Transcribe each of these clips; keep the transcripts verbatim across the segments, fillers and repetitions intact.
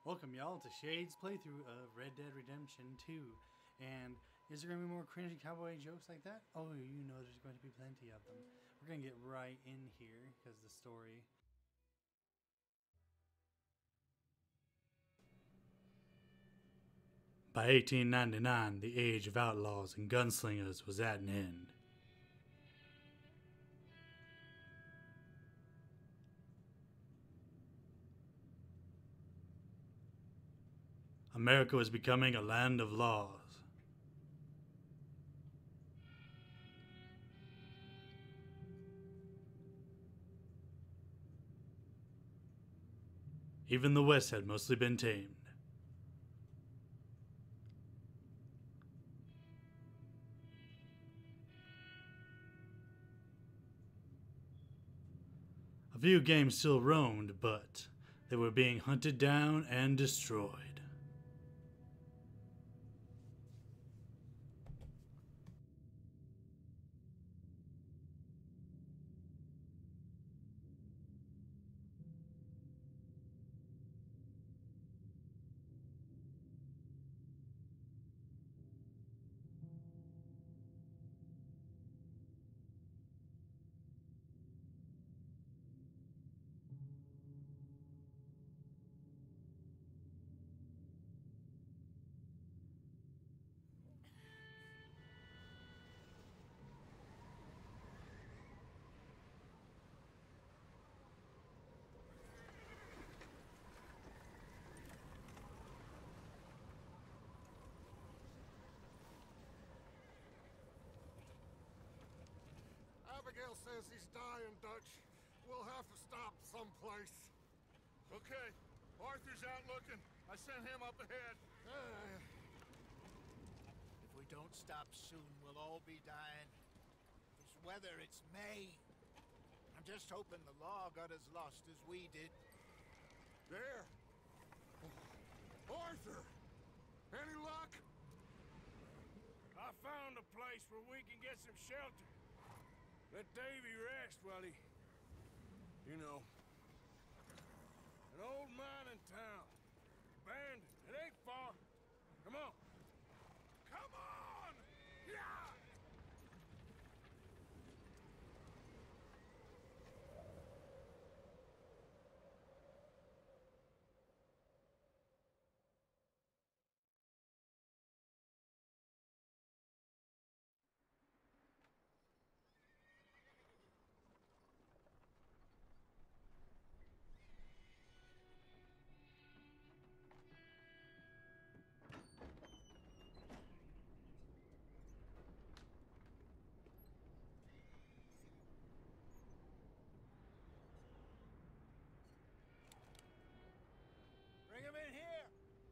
Welcome y'all to Shade's playthrough of Red Dead Redemption two. And is there going to be more cringy cowboy jokes like that? Oh, you know there's going to be plenty of them. We're going to get right in here because the story... By eighteen ninety-nine, the age of outlaws and gunslingers was at an end. America was becoming a land of laws. Even the West had mostly been tamed. A few games still roamed, but they were being hunted down and destroyed. Abigail says he's dying, Dutch. We'll have to stop someplace. Okay. Arthur's out looking. I sent him up ahead. Uh, If we don't stop soon, we'll all be dying. This weather, it's May. I'm just hoping the law got as lost as we did. there. Arthur! Any luck? I found a place where we can get some shelter. Let Davy rest while he... You know. An old mining town. Abandoned. It ain't far. Come on. Come on! Yeah! Bring him in here!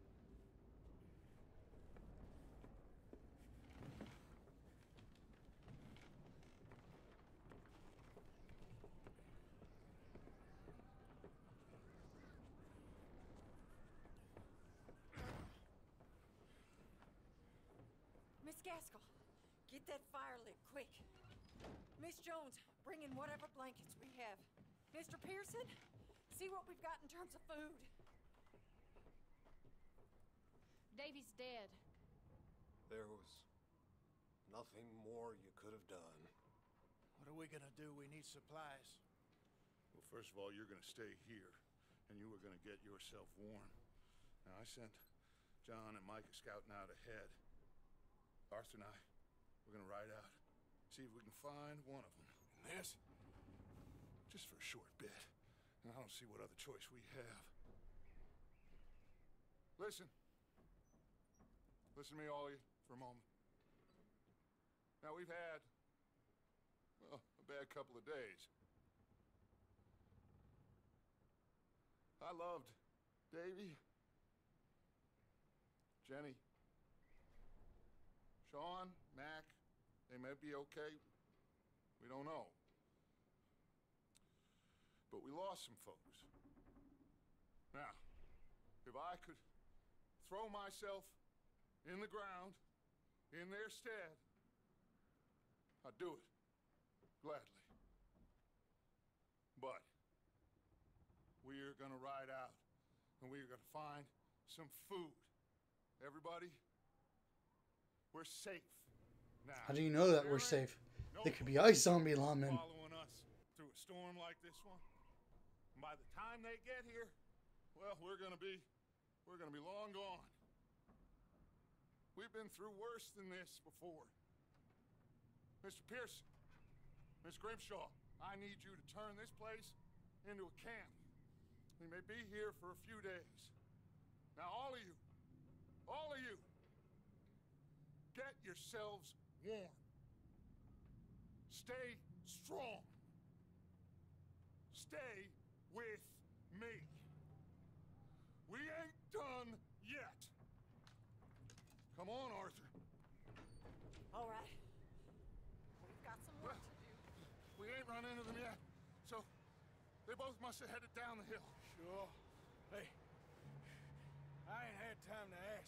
Miss Gaskell, get that fire lit, quick. Miss Jones, bring in whatever blankets we have. Mister Pearson, see what we've got in terms of food. Davy's dead. There was nothing more you could have done. What are we gonna do? We need supplies. Well, first of all, you're gonna stay here, and you were gonna get yourself warm. Now, I sent John and Micah scouting out ahead. Arthur and I, we're gonna ride out, see if we can find one of them. And this, just for a short bit. And I don't see what other choice we have. Listen. Listen to me, all of you, for a moment. Now, we've had, well, a bad couple of days. I loved Davy, Jenny, Sean, Mac. They may be okay. We don't know. But we lost some folks. Now, if I could throw myself in the ground, in their stead, I'd do it, gladly. But we're gonna ride out, and we're gonna find some food. Everybody, we're safe now. How do you know that There we're ain't safe? no There could be ice zombie lawmen. following us through a storm like this one. And by the time they get here, well, we're gonna be, we're gonna be long gone. We've been through worse than this before. Mister Pearson, Miss Grimshaw, I need you to turn this place into a camp. We may be here for a few days. Now, all of you, all of you, get yourselves warm. Stay strong. Stay with me. We ain't done yet. Come on, Arthur. All right. We've got some work to do. We ain't run into them yet, so they both must have headed down the hill. Sure. Hey, I ain't had time to ask.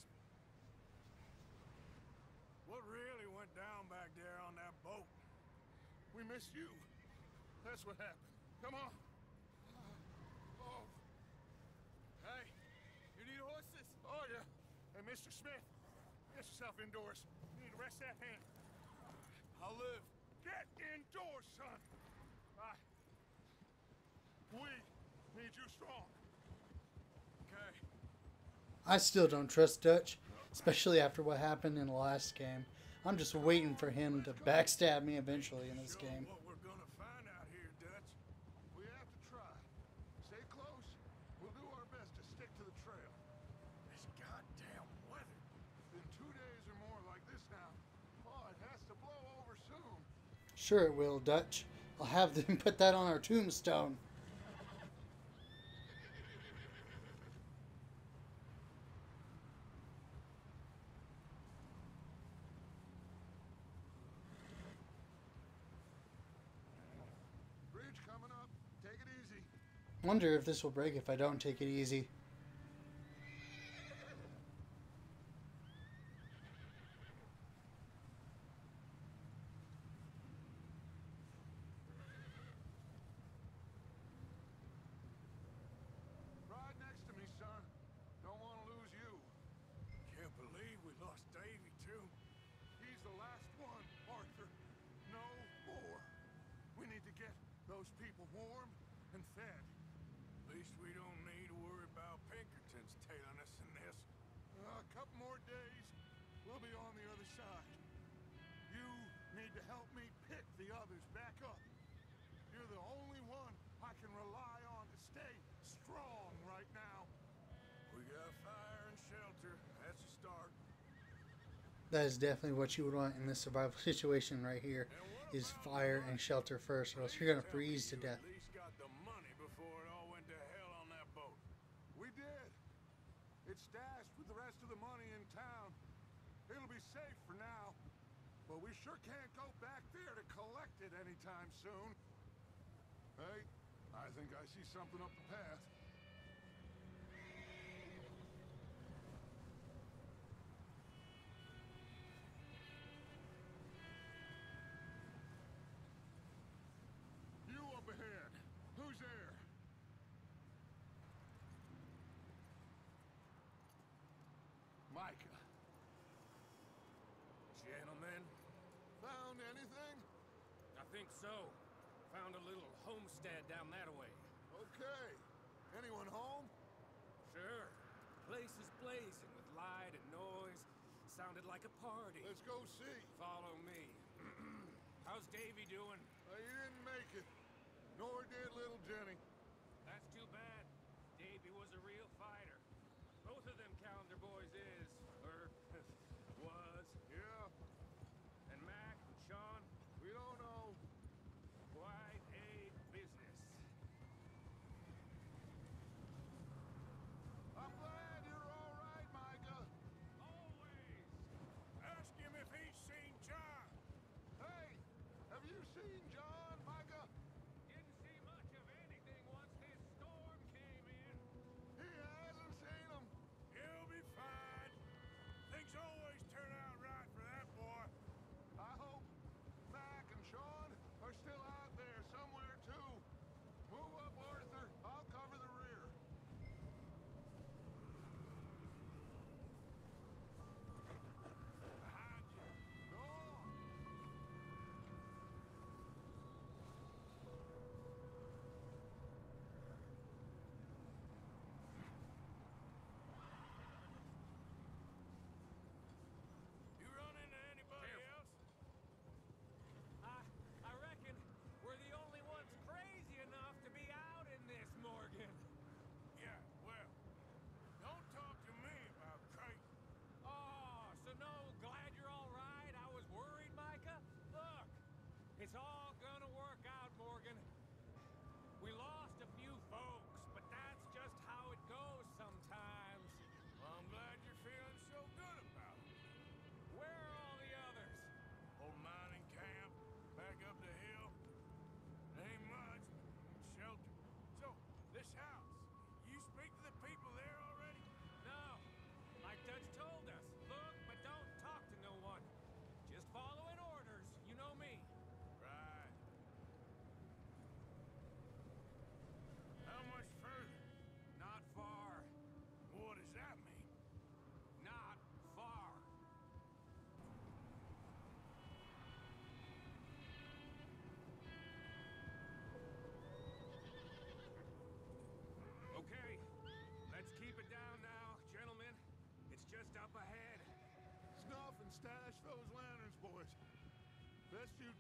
What really went down back there on that boat? We missed you. That's what happened. Come on. Oh. Hey, you need horses? Oh, yeah. Hey, Mister Smith, get yourself indoors. You need to rest that hand. I'll live. Get indoors, son. I... We need you strong. Okay. I still don't trust Dutch, especially after what happened in the last game. I'm just waiting for him to backstab me eventually in this Sure game. what we're gonna find out here, Dutch. We have to try. Stay close. We'll do our best to stick to the trail. This goddamn weather. In two days or more like this now. Oh, it has to blow over soon. Sure it will, Dutch. I'll have them put that on our tombstone. Bridge coming up. Take it easy. Wonder if this will break if I don't take it easy. Ride next to me, son. Don't want to lose you. Can't believe we lost Davy, too. He's the last one, Arthur. No more. We need to get those people warm and fed. At least we don't need to worry about Pinkertons tailing us in this. Uh, a couple more days, we'll be on the other side. You need to help me pick the others back up. You're the only one I can rely on to stay strong right now. We got fire and shelter. That's a start. That is definitely what you would want in this survival situation right here, is fire and shelter first, or else you're gonna freeze to death. At least got the money before it all went to hell on that boat. We did. It's stashed with the rest of the money in town. It'll be safe for now, but we sure can't go back there to collect it anytime soon. Hey, I think I see something up the path. You up ahead. Who's there? Micah. Gentlemen, Found anything? I think so. Found a little homestead down that way. Okay. Anyone home? Sure. Place is blazing with light and noise. Sounded like a party. Let's go see. Follow me. How's Davy doing? Uh, he didn't make it. Nor did little Jenny. That's too bad. Davy was a real fighter. Both of them calendar boys is, or was. Yeah, And Mac and Sean, we don't know. quite a business. I'm glad you're all right, Micah. Always. ask him if he's seen John. Hey, have you seen John, Micah? Didn't see much of anything once this storm came in. He hasn't seen him. He'll be fine.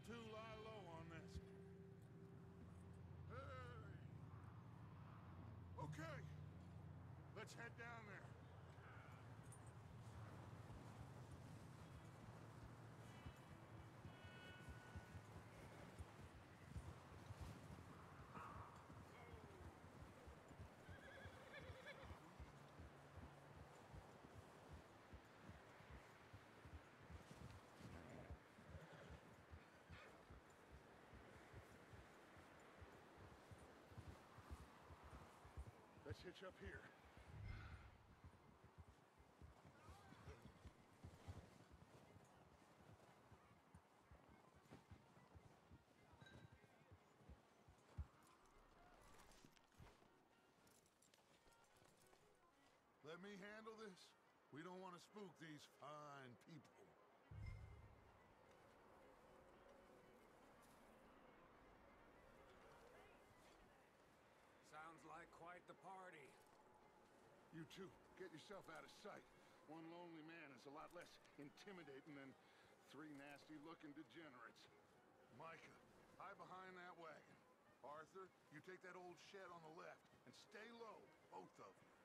two lie low on this. Hey! Okay, let's head down there. Let's hitch up here. Let me handle this. We don't want to spook these fine people. Sounds like quite the party. You two, get yourself out of sight. One lonely man is a lot less intimidating than three nasty-looking degenerates. Micah, hide behind that wagon. Arthur, you take that old shed on the left, and stay low, both of you.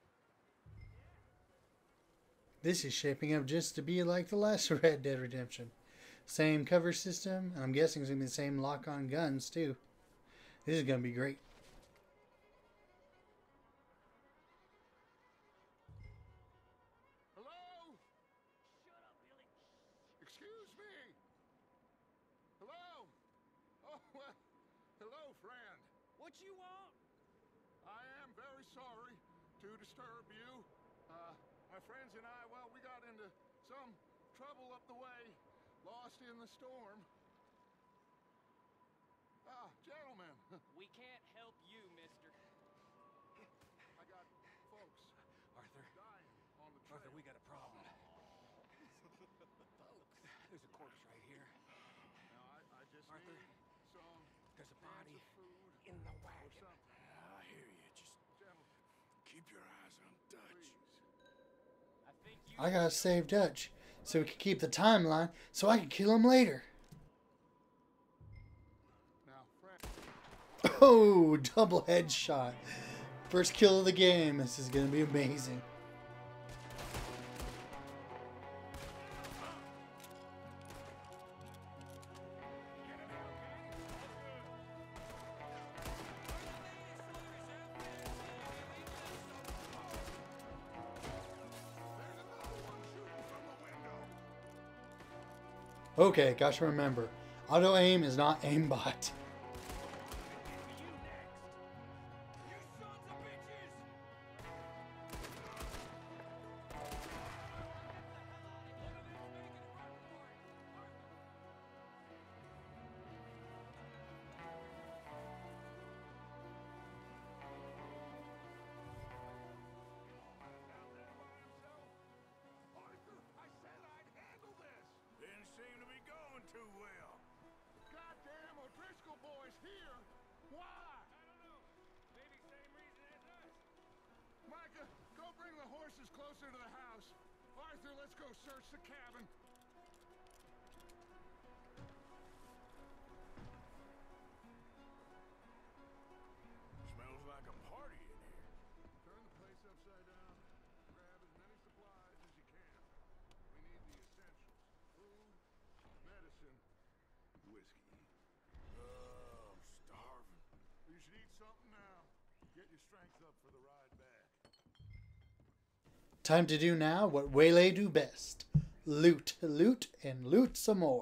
This is shaping up just to be like the last Red Dead Redemption. Same cover system, and I'm guessing it's going to be the same lock-on guns, too. This is going to be great. Hello? Shut up, Billy. Excuse me. Hello? Oh, well, hello, friend. What you want? I am very sorry to disturb you. Uh, my friends and I, well, we got into some trouble up the way, lost in the storm. Ah, gentlemen. We can't help you, mister. I got folks Arthur. dying on the trail. Arthur, we got a problem. There's a corpse right here. Now, I, I just Arthur, need some There's a cans body of food in the or wagon. something. I hear you. Just Gentlemen, keep your eyes on Dutch. please. I think you I gotta save Dutch so we can keep the timeline so I can kill him later. Now, friend. Oh, double headshot. First kill of the game. This is gonna be amazing. Okay, gotta remember, auto aim is not aimbot. Arthur, I said I'd handle this. Didn't seem to be going too well. Goddamn O'Driscoll boys here. Why? I don't know. Maybe same reason as us. Micah, go bring the horses closer to the house. Arthur, let's go search the cabin. Smells like a party in here. Turn the place upside down. Grab as many supplies as you can. We need the essentials. Food, medicine, whiskey. Oh, I'm starving. You should eat something now. Get your strength up for the ride back. Time to do now what Waylay do best. Loot, loot, and loot some more.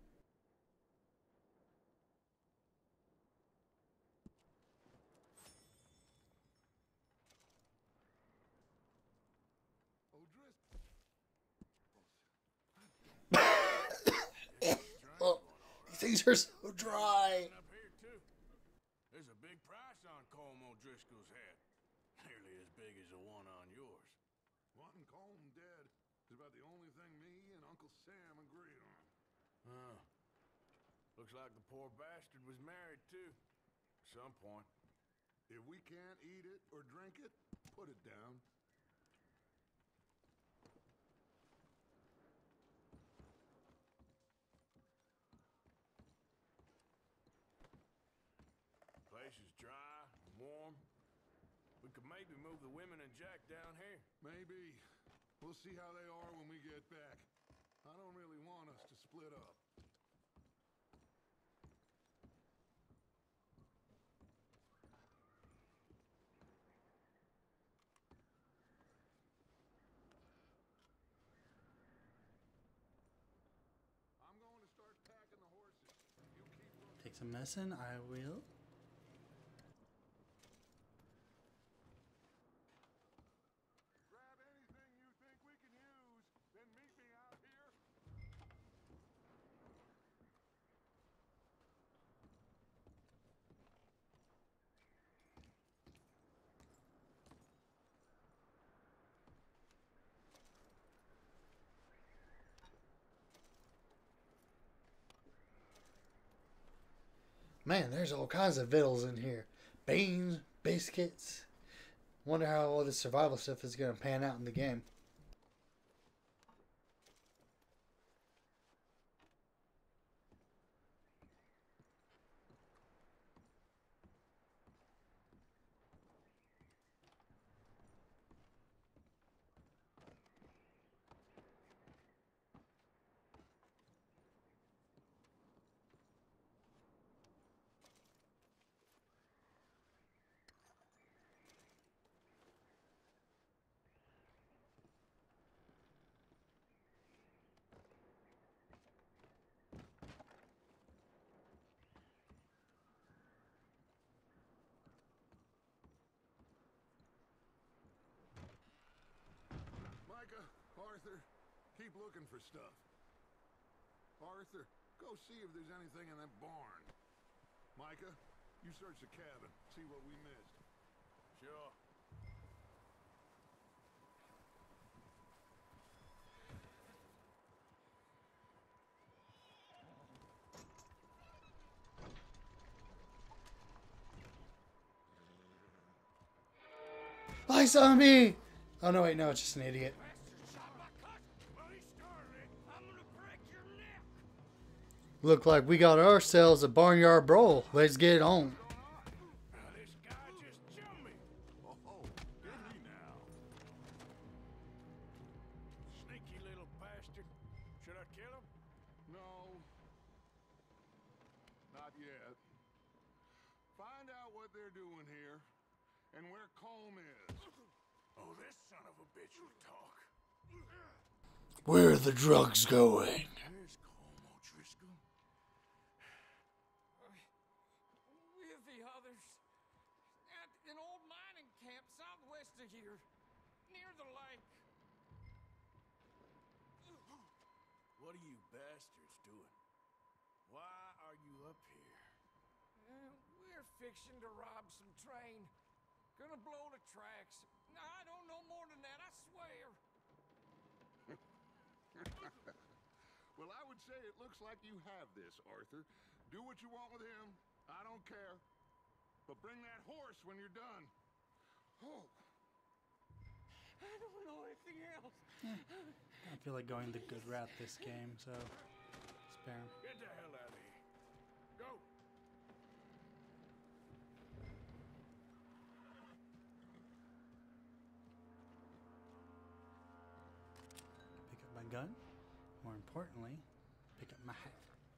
Oh, these things are so dry. Up here too. There's a big price on Colm O'Driscoll's head. Nearly as big as the one on yours. Wanting Colm dead is about the only thing me and Uncle Sam agree on. Huh. Looks like the poor bastard was married too. At some point. If we can't eat it or drink it, put it down. We could maybe move the women and Jack down here. Maybe. We'll see how they are when we get back. I don't really want us to split up. I'm going to start packing the horses. You keep looking. Take some medicine. I will. Grab anything you think we can use, then meet me out here. Man, there's all kinds of victuals in here. Beans, biscuits. Wonder how all this survival stuff is going to pan out in the game. Micah, Arthur, keep looking for stuff. Arthur, go see if there's anything in that barn. Micah, you search the cabin, see what we missed. Sure. I saw me! Oh no, wait, no, it's just an idiot. Look like we got ourselves a barnyard brawl. Let's get it on. Now, this guy just jumped me. Oh, did he now? Sneaky little bastard. Should I kill him? No. Not yet. Find out what they're doing here and where Colm is. Oh, this son of a bitch will talk. Where are the drugs going? Where's Colm O'Driscoll? With the others. At an old mining camp southwest of here. Near the lake. What are you bastards doing? Why are you up here? Uh, we're fixing to rob some train. Gonna blow the tracks. I don't know more than that, I swear. Well, I would say it looks like you have this, Arthur. Do what you want with him. I don't care. But bring that horse when you're done. Oh. I don't know anything else. I feel like going the good route this game, so spare him. Get the hell out of here. Go. Pick up my gun. More importantly, pick up my hat.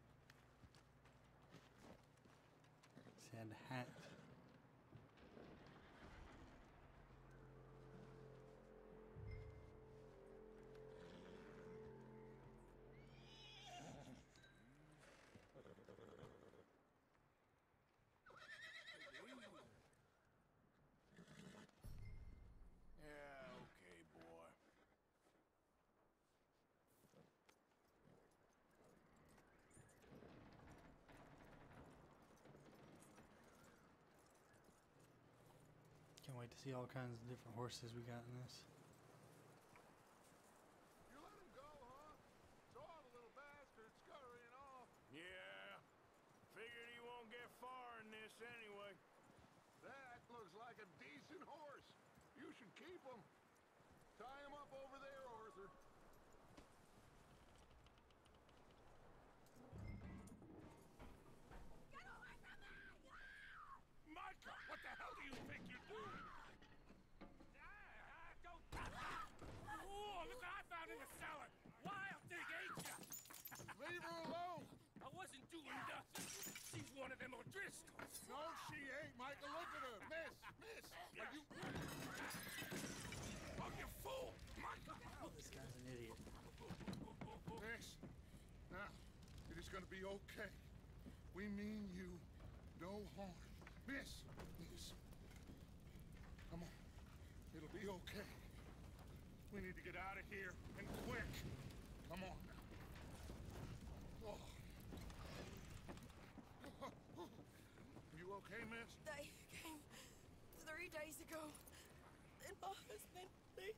Said hat. Yeah, okay, boy. Can't wait to see all kinds of different horses we got in this. You let him go, huh? Saw the little bastard scurrying off. Yeah. Figured he won't get far in this anyway. That looks like a decent horse. You should keep him. Tie him up over there, Arthur. Micah, what the hell do you think you're doing? them O'Driscolls. No, she ain't, Michael. Look at her. Miss, miss. Are you... Oh, you fool! Michael! Oh, this guy's an idiot. Miss, now, it is going to be okay. We mean you no harm. Miss, miss. Come on. It'll be okay. We need to get out of here, and quick. Come on now. Oh. You okay, miss? They came three days ago. And my husband, they...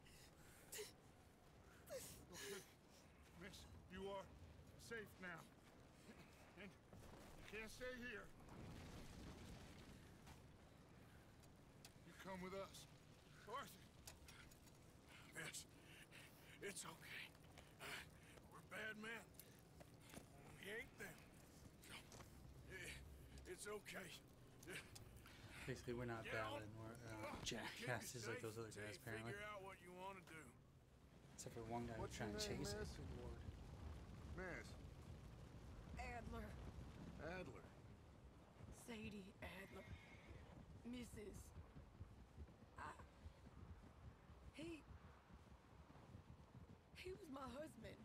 Okay. Miss, you are safe now. And you can't stay here. You come with us. Arthur. Miss, it's okay. Uh, we're bad men. We ain't them. Eh, It's okay. Basically, we're not Get bad on. and we're uh, Keep jackasses you like safe those other till guys, you apparently. Figure out what you want to do. Except for one guy who's What's your trying to name, chase miss? it. Miss. Adler. Adler. Sadie Adler. Missus I... He... He was my husband.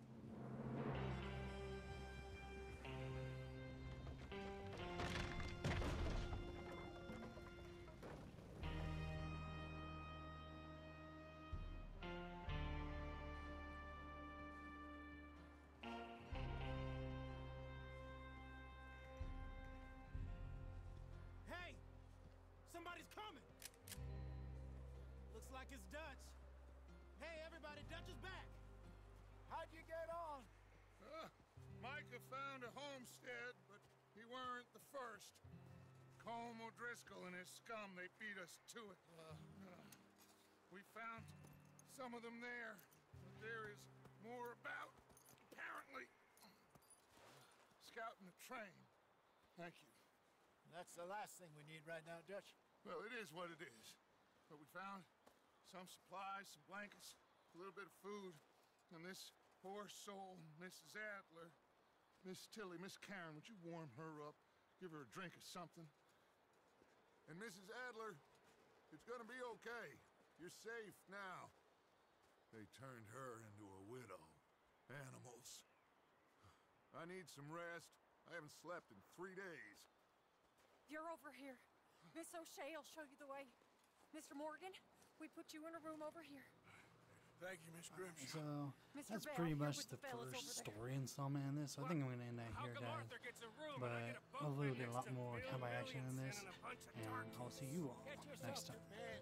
Hey! Somebody's coming! Looks like it's Dutch. Hey, everybody, Dutch is back! How'd you get on? Uh, Micah found a homestead, but he weren't the first. Colm O'Driscoll and his scum, they beat us to it. Uh, we found some of them there, but there is more about, apparently. Scouting the train. Thank you. That's the last thing we need right now, Dutch. Well, it is what it is. But we found some supplies, some blankets, a little bit of food, and this poor soul, Missus Adler, Miss Tilly, Miss Karen, would you warm her up? Give her a drink or something? And Missus Adler, it's gonna be okay. You're safe now. They turned her into a widow. Animals. I need some rest. I haven't slept in three days. You're over here. Miss O'Shea will show you the way. Mister Morgan, we put you in a room over here. Thank you, Miss Grimshaw. So Mister that's Bell, pretty here much with the the fellas first over there. story installment in this. So I think I'm gonna end that How here, come guys. Arthur gets a room But and I get a hopefully we'll buffet get a lot next to more Bill cowboy action in Williamson this, and a bunch of and darkies? I'll see you all Get yourself next to time. bed.